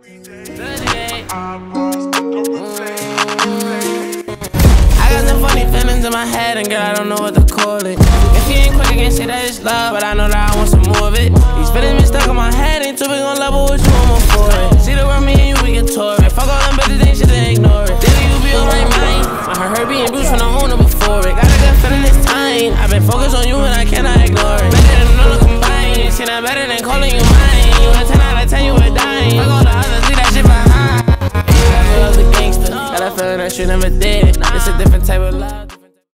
I got some funny feelings in my head, and girl, I don't know what to call it. If you ain't quick, I can't say that it's love, but I know that I want some more of it. These feelings been stuck in my head, ain't too big on level with you, I'm on for it. See the world, me and you, we get tore it. Fuck all them bitches, ain't shit to ignore it. Daily, you be on my mind. I heard her being bruised from the owner before it. Got a good feeling this time. I've been focused on you, and I cannot ignore it. Better than another combined. See that better than calling you mine. You a 10 out of 10, you a dime. Fuck all the others, leave that shit behind. Ain't never love the gangster. Got a feeling that you never did. It's a different type of love.